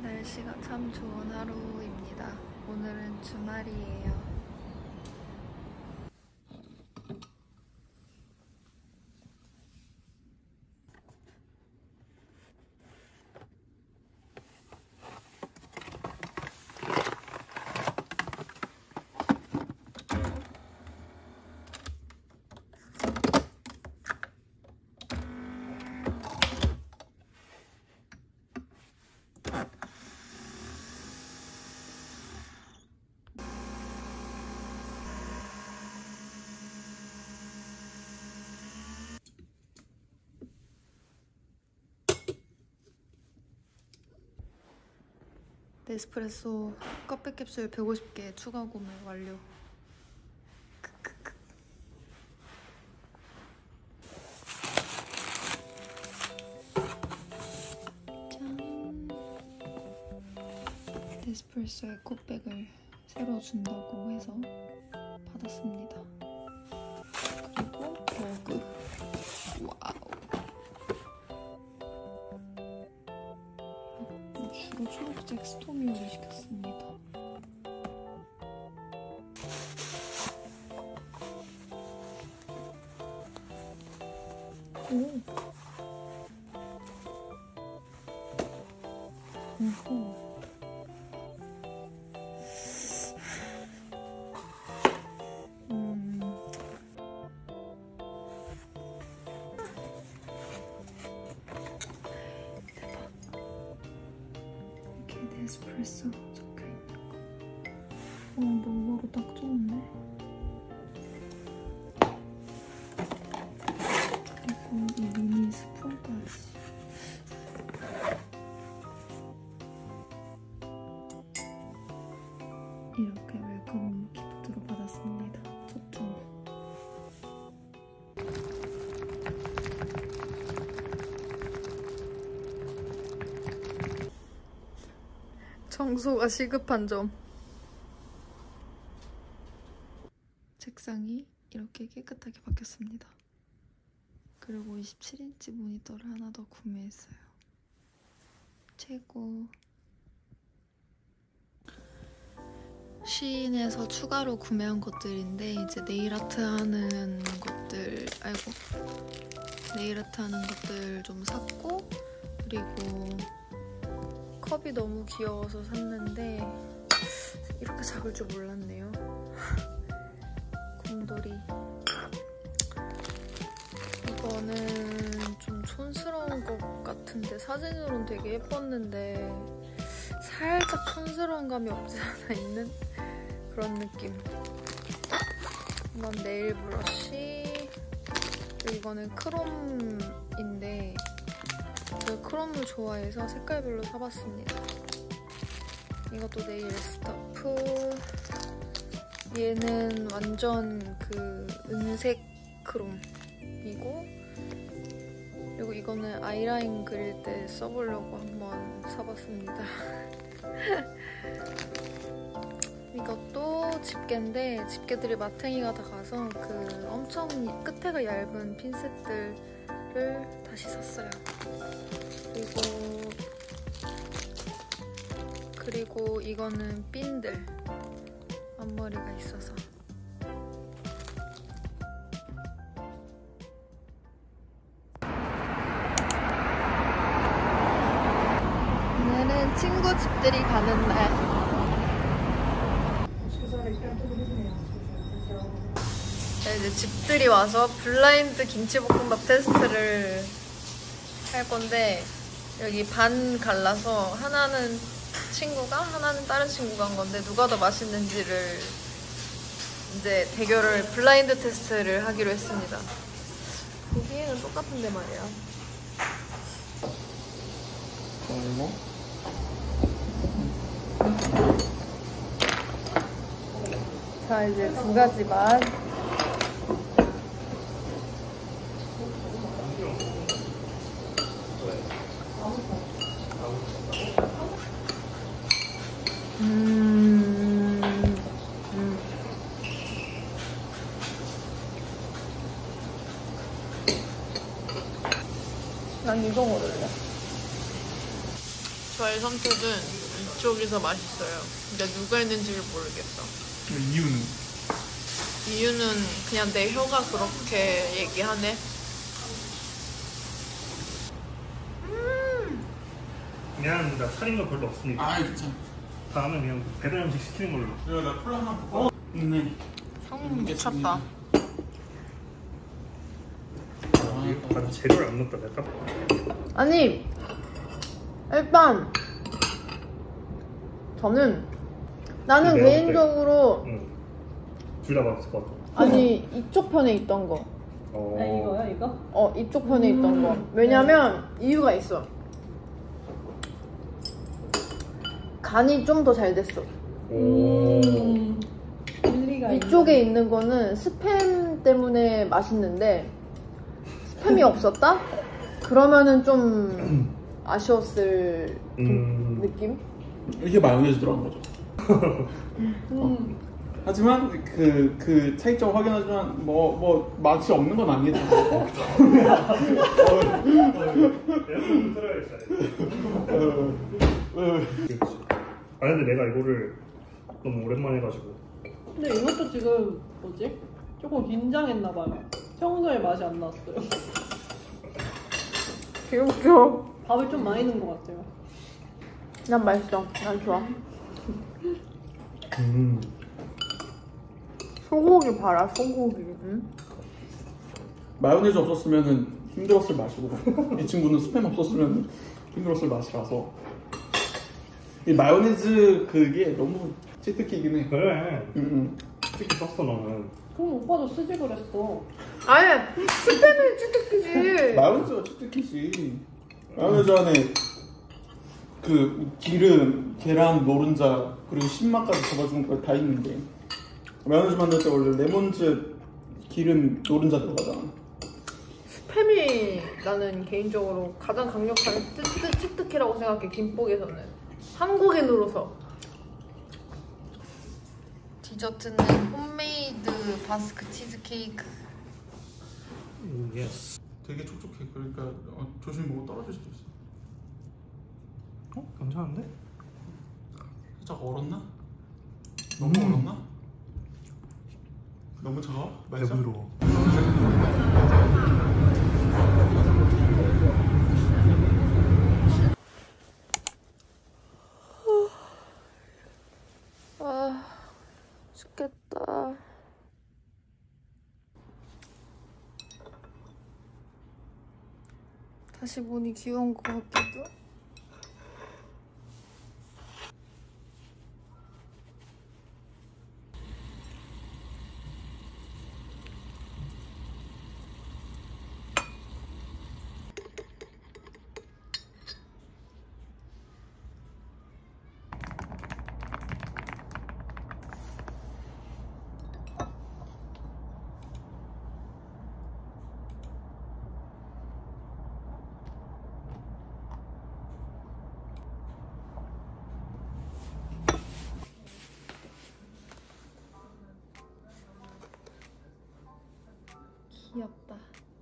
날씨가 참 좋은 하루입니다. 오늘은 주말이에요. 네스프레소 커피 캡슐 150개 추가 구매 완료. 짠! 네스프레소 에코백을 새로 준다고 해서 받았습니다. 그리고 머그. 와우! 주로 초록색 스토미오를 시켰습니다. 오! 오호. 에스프레소 적혀있는 거. 먹어도 딱 좋은데? 그리고 이 미니 스푼까지. 이렇게 웰컴 기프트로 받았습니다. 좋죠? 청소가 시급한 점. 책상이 이렇게 깨끗하게 바뀌었습니다. 그리고 27인치 모니터를 하나 더 구매했어요. 최고. 시인에서 추가로 구매한 것들인데 이제 네일아트 하는 것들, 네일아트 하는 것들 좀 샀고, 그리고 컵이 너무 귀여워서 샀는데 이렇게 작을 줄 몰랐네요. 곰돌이. 이거는 좀 촌스러운 것 같은데 사진으로는 되게 예뻤는데 살짝 촌스러운 감이 없지 않아 있는 그런 느낌. 이건 네일 브러쉬. 이거는 크롬인데 제가 크롬을 좋아해서 색깔별로 사봤습니다. 이것도 네일 스타프. 얘는 완전 그 은색 크롬이고, 그리고 이거는 아이라인 그릴 때 써보려고 한번 사봤습니다. 이것도 집게인데 집게들이 마탱이가 다 가서 그 엄청 끝에가 얇은 핀셋들을 다시 샀어요. 그리고 이거는 핀들. 앞머리가 있어서. 오늘은 친구 집들이 가는 날. 네, 이제 집들이 와서 블라인드 김치볶음밥 테스트를 할 건데, 여기 반 갈라서 하나는 친구가, 하나는 다른 친구가 한 건데 누가 더 맛있는지를 이제 대결을, 블라인드 테스트를 하기로 했습니다. 보기에는 똑같은데 말이야. 자, 이제 두 가지 맛. 난 이거 먹을래. 저의 선택은 이쪽이 더 맛있어요. 근데 누가 했는지를 모르겠어. 이유는 그냥 내 혀가 그렇게 얘기하네. 미안합니다. 살인 거 별로 없습니다. 아 괜찮아. 다음에 그냥 배달 음식 시키는 걸로. 야, 나 콜라 하나 먹어. 네. 성분 미쳤다. 아주 재료를 안 넣었다 내가. 아니 일단 나는 내가 개인적으로 응. 둘 다 맛있을 것 같아. 아니 이쪽 편에 있던 거. 이거야 이거? 이쪽 편에 있던 거. 왜냐면 이유가 있어. 간이 좀 더 잘 됐어. 일리가 이쪽에 있는 거는 스팸 때문에 맛있는데 스팸이 없었다? 그러면은 좀 아쉬웠을 느낌? 이게 마요네즈 들어간 거죠. 하지만 그 차이점 확인하지만 뭐 맛이 없는 건 아니다. 아 근데 내가 이거를 너무 오랜만에 해가지고. 근데 이것도 지금 뭐지? 조금 긴장했나봐요. 평소에 맛이 안 났어요. 귀엽죠? 밥을 좀 많이 넣은 것 같아요. 난 맛있어. 난 좋아. 소고기 봐라, 소고기. 응? 마요네즈 없었으면 힘들었을 맛이고 이 친구는 스팸 없었으면 힘들었을 맛이라서 이 마요네즈 그게 너무 치트키긴 해. 그래. 치트키 썼어 너는. 그럼 오빠도 쓰지 그랬어. 아니, 스팸은 치트키지. 마요네즈가 치트키지. 마요네즈 안에 그 기름, 계란, 노른자 그리고 신맛까지 잡아주는 거 다 있는데 마요네즈 만들 때 원래 레몬즙, 기름, 노른자 들어가잖아. 스팸이 나는 개인적으로 가장 강력한 치트키라고 생각해. 김복에서는 한국인으로서. 디저트는 홈메이드 바스크 치즈케이크. 예스. 되게 촉촉해. 그러니까 조심히 먹어 떨어질 수도 있어. 괜찮은데? 살짝 얼었나? 너무 얼었나? 너무 차가워? 맛있어? 부드러워. 아, 죽겠다. 다시 보니 귀여운 것 같기도. 귀엽다.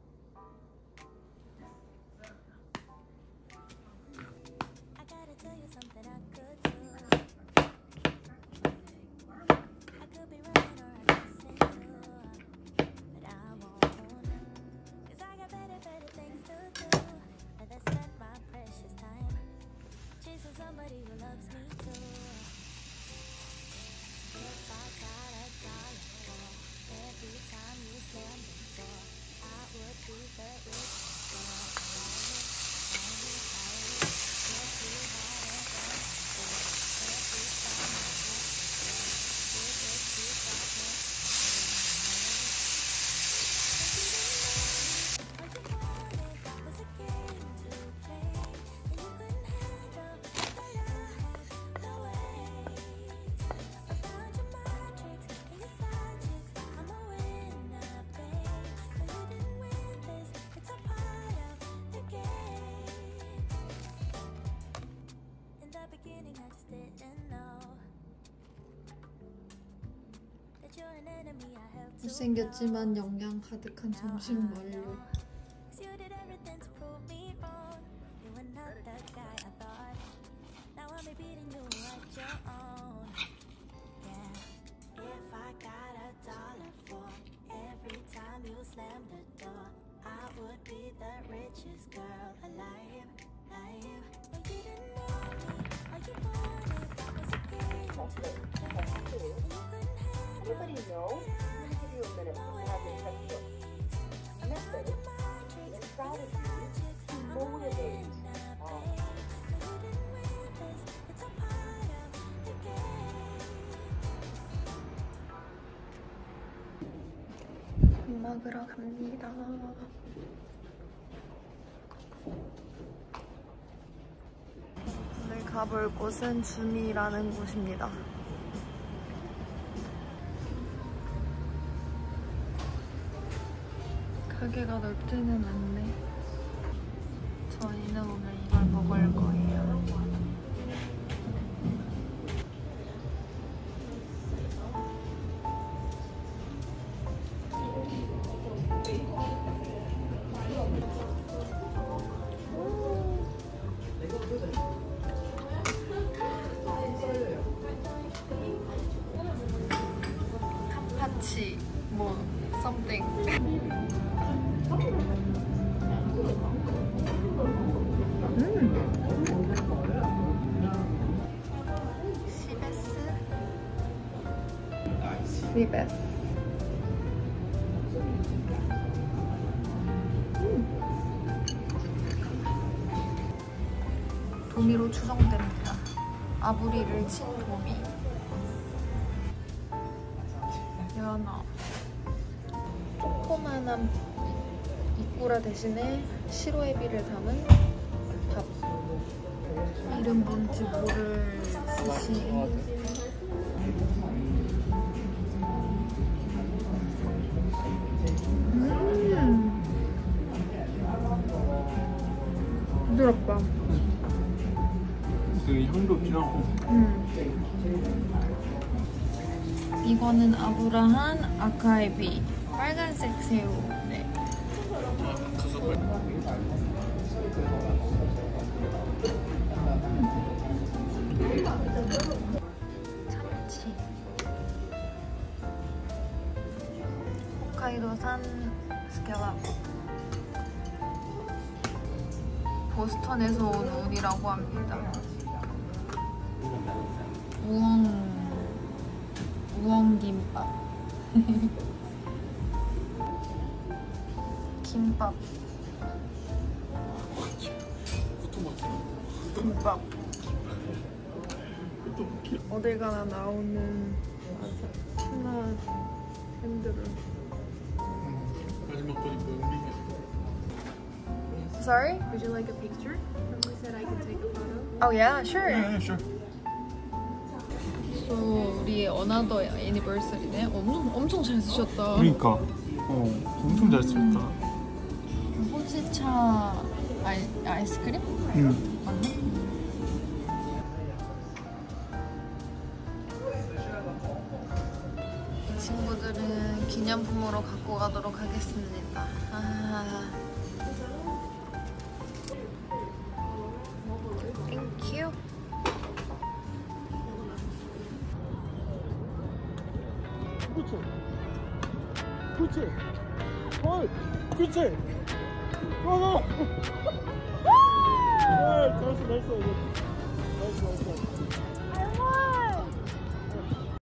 못생겼지만 영양 가득한 점심 완료. your own. Yeah, if I got $1 for every time you slam the door, I would be the richest girl alive. When you didn't know me, all you wanted was a game to play. Everybody knows. I'm going to give you a minute to have your textbook. Method is strategy to motivate. 밥 먹으러 갑니다. 오늘 가볼 곳은 준이라는 곳입니다. 가게가 넓지는 않네. 저희는 오늘 이걸 먹을 거예요. 카파치 뭐 something. 시베스. 도미로 추정됩니다. 아부리를 친 도미. 연어. 조그만한 이꾸라 대신에 시로에비를 담은 밥. 이름 뭔지 모를 스시. 부드럽다. 되게 향도 진하고. 이거는 아브라한 아카에비. 빨간색 새우. 네. 참치. 홋카이도산 스켈랍. 보스턴에서 온 운이라고 합니다. 우엉김밥. 김밥. 김밥. 어딜 가나 나오는 하나 핸들을. 마지막 거니까 우리. Sorry? Would you like a picture? Someone said I could take a photo. Oh yeah, sure. Yeah, sure. So 우리의 어나더 애니버서리네. 엄청 잘 쓰셨다. 그러니까. 엄청 잘 쓰였다. 호지차 아이스크림? 맞나? 이 친구들은 기념품으로 갖고 가도록 하겠습니다. 땡큐. 그치? 그치? 잘했어.